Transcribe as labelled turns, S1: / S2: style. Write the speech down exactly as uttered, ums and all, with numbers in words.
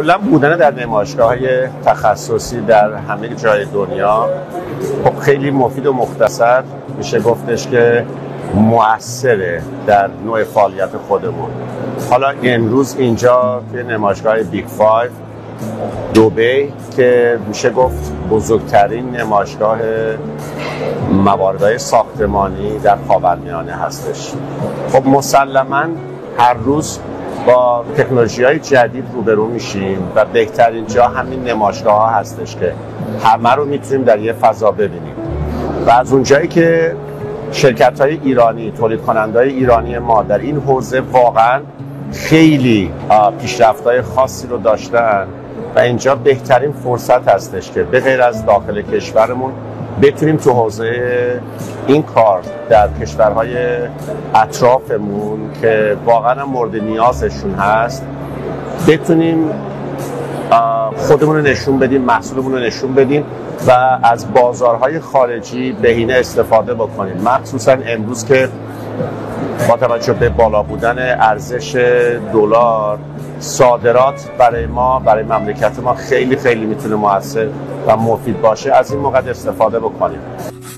S1: کلا بودن در نمایشگاه‌های تخصصی در همه جای دنیا خب خیلی مفید و مختصر میشه گفتش که مؤثره در نوع فعالیت خودمون. حالا امروز اینجا توی نمایشگاه بیگ فایو دبی که میشه گفت بزرگترین نمایشگاه مواردهای ساختمانی در خاورمیانه هستش. خب مسلماً هر روز با تکنولوژی‌های جدید روبرو میشیم و بهترین جا همین نمایشگاه ها هستش که همه رو میتونیم در یه فضا ببینیم. و از اونجایی که شرکت‌های ایرانی، تولید کننده‌های ایرانی ما در این حوزه واقعاً خیلی پیشرفت‌های خاصی رو داشتن و اینجا بهترین فرصت هستش که به غیر از داخل کشورمون بتونیم تو حوزه این کار در کشورهای اطرافمون که واقعا مورد نیازشون هست بتونیم خودمون رو نشون بدیم، محصولمون رو نشون بدیم و از بازارهای خارجی بهینه استفاده بکنیم. مخصوصا امروز که با توجه به بالا بودن ارزش دلار، صادرات برای ما، برای مملکت ما خیلی خیلی میتونه موثر و مفید باشه. از این موقع استفاده بکنیم.